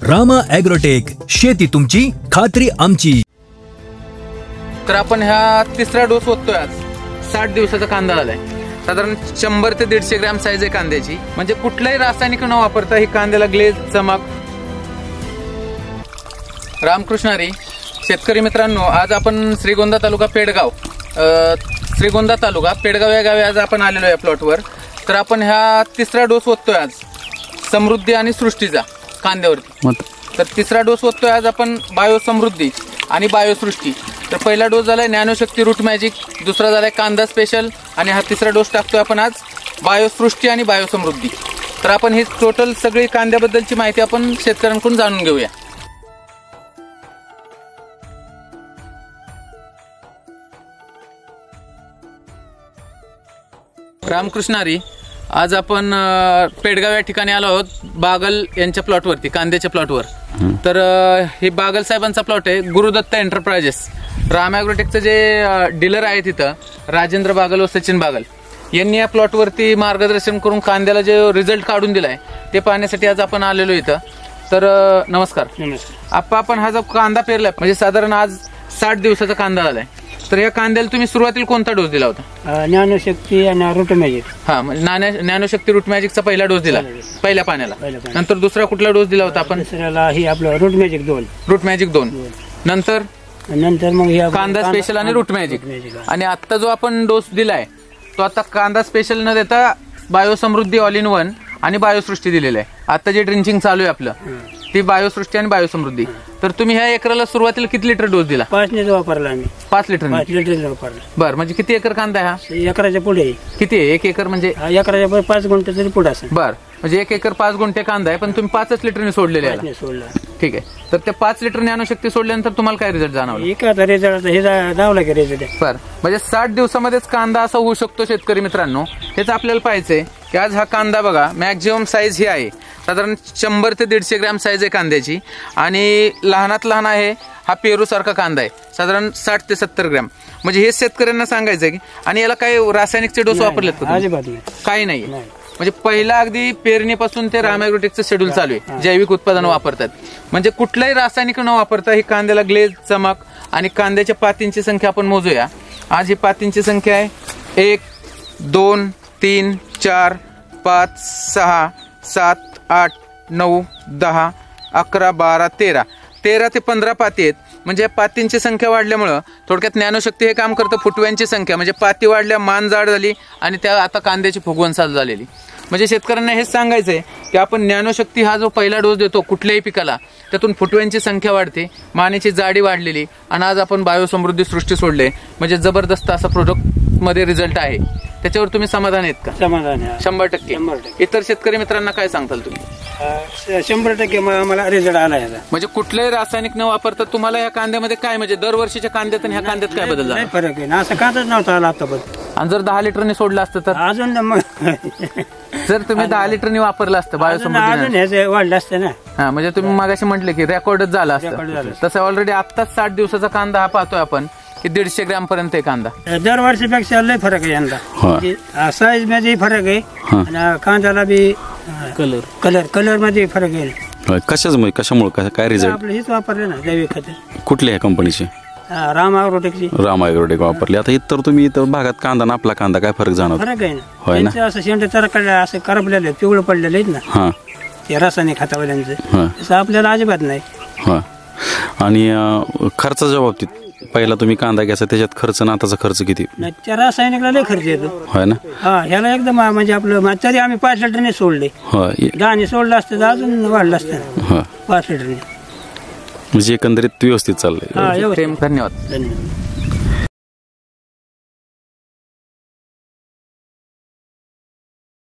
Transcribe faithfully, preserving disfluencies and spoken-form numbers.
Rama agrotech, शेती तुमची खात्री आमची. तर आपण ह्या तिसरा डोस ओततोय. आज साठ दिवसाचा कांदा आलाय. साधारण शंभर ते दीडशे ग्रॅम साईज आहे कांद्याची. म्हणजे कुठलाही रासायनिक न वापरता ही कांद्याला ग्लेज, चमक. रामकृष्ण हरी. शेतकरी मित्रांनो, आज आपण श्रीगोंदा तालुका पेडगाव श्रीगोंदा तालुका पेडगाव या गावी आज आपण आलेलो आहे प्लॉटवर. तर आपण ह्या तिसरा डोस ओततोय आज समृद्धी आणि सृष्टीचा कांद्यावरती. तर तिसरा डोस ओततोय आज आपण बायो समृद्धी आणि बायोसृष्टी. तर पहिला डोस झालाय ज्ञानशक्ती रूट मॅजिक, दुसरा झालाय कांदा स्पेशल आणि हा तिसरा डोस टाकतोय आपण आज बायोसृष्टी आणि बायोसमृद्धी. तर आपण ही टोटल सगळी कांद्याबद्दलची माहिती आपण शेतकऱ्यांकडून जाणून घेऊया. रामकृष्ण हरी. आज आपण पेडगाव या ठिकाणी आलो आहोत बागल यांच्या प्लॉटवरती, कांद्याच्या प्लॉटवर. तर हे बागल साहेबांचा प्लॉट आहे, गुरुदत्त एंटरप्राइजेस. राम ॲग्रोटेकचं जे डीलर आहे तिथं राजेंद्र बागल व सचिन बागल यांनी या प्लॉटवरती मार्गदर्शन करून कांद्याला जे रिझल्ट काढून दिलाय ते पाहण्यासाठी आज आपण आलेलो इथं. तर नमस्कार. आप्पा, आपण हा जो कांदा पेरलाय म्हणजे साधारण आज साठ दिवसाचा कांदा आलाय. तर या कांद्याला तुम्ही सुरुवातीला कोणता डोस दिला होता? ज्ञानशक्ती आणि रूट मॅजिक. हा, म्हणजे ज्ञानशक्ती रूट मॅजिकचा पहिला डोस दिला पहिल्या पाण्याला. नंतर दुसरा कुठला डोस दिला होता आपण? दुसऱ्याला ही आपलं रूट मॅजिक दोन. रूट मॅजिक दोन. नंतर नंतर मग कांदा स्पेशल आणि रूट मॅजिक. आणि आता जो आपण डोस दिलाय तो आता कांदा स्पेशल न देता बायोसमृद्धी ऑल इन वन आणि बायोसृष्टी दिलेला आहे. आता जे ड्रिंचिंग चालू आहे आपलं ती बायोसृष्टी आणि बायोसमृद्धी. तर तुम्ही ह्या एकराला सुरुवातीला किती लिटर डोस दिला? पाच लिटर वापरला आम्ही. पाच लिटर पाच लिटर वापरला. बरं, म्हणजे किती एकर कांदा आहे हा? एकराच्या पुढे. किती आहे एक एकर? म्हणजे एकराच्या पुढे पाच गुंठे तरी पुढे असेल. बरं, म्हणजे एक एकर पाच गुंठे कांदा आहे, पण तुम्ही पाचच लिटरने सोडलेले आहे. सोडला. ठीक आहे. तर त्या पाच लिटर ज्ञानशक्ती सोडल्यानंतर तुम्हाला काय रिझल्ट जाणवला? एक रिझल्ट हे जावला की रिझल्ट. बरं, म्हणजे साठ दिवसामध्येच कांदा असा होऊ शकतो शेतकरी मित्रांनो. हेच आपल्याला पाहायचंय की आज हा कांदा बघा, मॅक्झिमम साईज ही आहे साधारण शंभर ते दीडशे ग्रॅम साईज आहे कांद्याची. आणि लहानात लहान आहे हा पेरू सारखा कांदा आहे, साधारण साठ ते सत्तर ग्रॅम. म्हणजे हे शेतकऱ्यांना सांगायचं की. आणि याला काही रासायनिकचे डोस वापरलेत का? काही नाही. म्हणजे पहिला अगदी पेरणीपासून ते राम ॲग्रोटेकचं शेड्यूल चालू आहे, जैविक उत्पादन वापरतात. म्हणजे कुठलाही रासायनिक न वापरता ही कांद्याला ग्लेज, चमक. आणि कांद्याच्या पातींची संख्या आपण मोजूया. आज ही पातींची संख्या आहे एक, दोन, तीन, चार, पाच, सहा, सात, आठ, नऊ, दहा, अकरा, बारा, तेरा. तेरा ते पंधरा पाती आहेत. म्हणजे पातींची संख्या वाढल्यामुळं थोडक्यात ज्ञानशक्ती हे काम करतं. फुटव्यांची संख्या म्हणजे पाती वाढल्या, मान जाड झाली आणि त्या आता कांद्याची फुगवण चालू झालेली. म्हणजे शेतकऱ्यांना हेच सांगायचंय की आपण ज्ञानशक्ती हा जो पहिला डोस देतो कुठल्याही पिकाला, त्यातून फुटव्यांची संख्या वाढते, मानेची जाडी वाढलेली. आणि आज आपण बायोसमृद्धी सृष्टी सोडले, म्हणजे जबरदस्त असा प्रोडक्ट मध्ये रिझल्ट आहे. त्याच्यावर तुम्ही समाधान आहेत का? समाधान आहे शंभर टक्के. इतर शेतकरी मित्रांना काय सांगताल तुम्ही? शंभर टक्के मला रिझल्ट आला. म्हणजे कुठलंही रासायनिक न वापरता तुम्हाला या कांद्यामध्ये काय, म्हणजे दरवर्षीच्या कांद्यात आणि ह्या कांद्यात काय बदल झाला? फरक आहे ना, असं कांदाच नव्हता आला आता बदल. आणि जर दहा लिटरने सोडलं असतं तर अजून जर तुम्ही दहा लिटरने वापरलं असतं बायोसमृद्धी वाढलं असतं ना. हा, म्हणजे तुम्ही मागाशी म्हटले की रेकॉर्डच झाला असतं. तसं ऑलरेडी आत्ताच साठ दिवसाचा कांदा हा पाहतोय आपण की दीडशे ग्रॅम पर्यंत कांदा. दरवर्षीपेक्षा लय फरक आहे यंदा. साईज मध्ये फरक आहे आणि कांद्याला बी कलर कलर कलर मध्ये फरक आहे. कशाच कशामुळे काय रिझल्ट? आपलं हेच वापरले ना जैविक खत. कुठल्या कंपनीची? राम ॲग्रोटेकची. राम ॲग्रोटेक वापरली. आता इतर तुम्ही इतर भागात कांदा ना आपला कांदा काय फरक जाणवतो? फरक आहे ना. असं शेंड तरकडले असं करपलेले पिवळं पडलेले आहेत ना. हा, ते रासायनिक खतावाल्यांचं तसं आपल्याला अजिबात नाही. हा. आणि खर्चाच्या बाबतीत पहिला तुम्ही कांदा घ्यायचा, त्याच्यात खर्च ना आताचा खर्च किती? त्या रासायनिकला लय खर्च येतो. होय ना. हा, ह्याला एकदम म्हणजे आपलं तरी आम्ही पाच लिटरने सोडले. दहाने सोडलं असतं तर अजून वाढलं असतं. पाच लिटरने म्हणजे एकंदरीत व्यवस्थित चाललंय. धन्यवाद. धन्यवाद.